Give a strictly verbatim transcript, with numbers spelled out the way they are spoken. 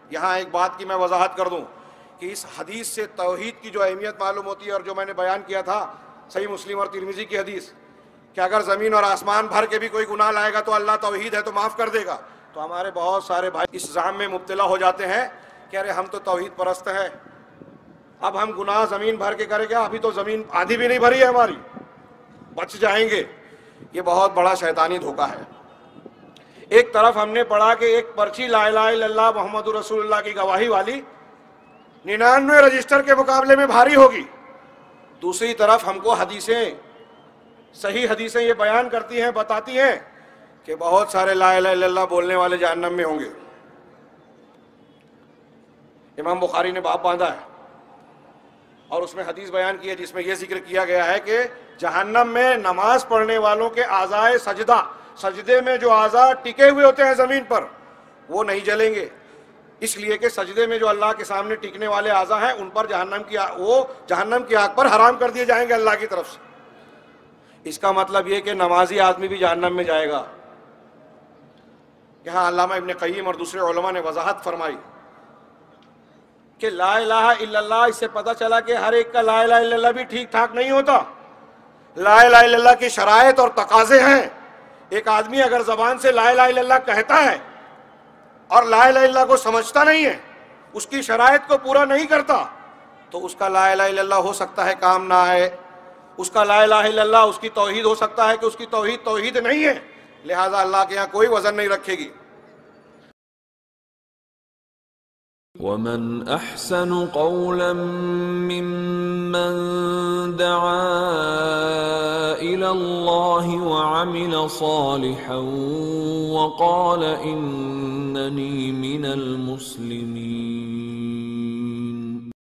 یہاں ایک بات کی میں وضاحت کر دوں کہ اس حدیث سے توحید کی جو اہمیت معلوم ہوتی ہے، اور جو میں نے بیان کیا تھا صحیح مسلم اور ترمذی کی حدیث کہ اگر زمین اور آسمان بھر کے بھی کوئی گناہ لائے گا تو اللہ توحید ہے تو معاف کر دے گا، تو ہمارے بہت سارے بھائی اس زعم میں مبتلا ہو جاتے ہیں کہ ارے ہم تو توحید پرست ہیں، اب ہم گناہ زمین بھر کے کریں گے، ابھی تو زمین آدھی بھی نہیں بھری ہے ہماری، بچ جائیں گے۔ یہ بہت بڑا شیطانی دھوکہ ہے۔ ایک طرف ہم نے پڑھا کہ ایک پرچی لا الہ الا اللہ محمد رسول اللہ کی گواہی والی ننانوے رجسٹر کے مقابلے میں بھاری ہوگی، دوسری طرف ہم کو حدیثیں صحیح حدیثیں یہ بیان کرتی ہیں، بتاتی ہیں کہ بہت سارے لا الہ الا اللہ بولنے والے جہنم میں ہوں گے۔ امام بخاری نے باب باندھا ہے اور اس میں حدیث بیان کی ہے جس میں یہ ذکر کیا گیا ہے کہ جہنم میں نماز پڑھنے والوں کے اعضائے سجدہ، سجدے میں جو اعضاء ٹکے ہوئے ہوتے ہیں زمین پر، وہ نہیں جلیں گے، اس لیے کہ سجدے میں جو اللہ کے سامنے ٹکنے والے اعضاء ہیں ان پر جہنم کی وہ جہنم کی آگ پر حرام کر دیے جائیں گے اللہ کی طرف سے۔ اس کا مطلب یہ کہ نمازی آدمی بھی جہنم میں جائے گا۔ یہاں علامہ ابن قیم اور دوسرے علماء نے وضاحت فرمائی کہ لا الہ الا اللہ، اس سے پتہ چلا کہ ہر ایک کا لا الہ الا اللہ بھی ٹھیک ٹھاک نہیں ہوتا۔ لا الہ الا اللہ کی شرائط اور تقاضے ہیں۔ ایک آدمی اگر زبان سے لا الہ الا اللہ کہتا ہے اور لا الہ الا اللہ کو سمجھتا نہیں ہے، اس کی شرائط کو پورا نہیں کرتا، تو اس کا لا الہ الا اللہ ہو سکتا ہے کام نہ آئے، اس کا لا الہ الا اللہ اس کی توحید ہو سکتا ہے کہ اس کی توحید توحید نہیں ہے، لہذا اللہ کے یہاں کوئی وزن نہیں رکھے گی۔ وَمَنْ أَحْسَنُ قَوْلًا مِّمَّنْ دَعَا إِلَى اللَّهِ وَعَمِلَ صَالِحًا وَقَالَ إِنَّنِي مِنَ الْمُسْلِمِينَ۔